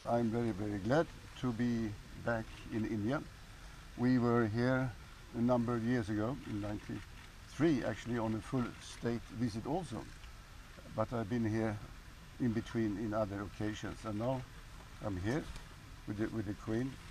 I'm very, very glad to be back in India. We were here a number of years ago, in '93, actually, on a full state visit also. But I've been here in between in other occasions, and now I'm here with the Queen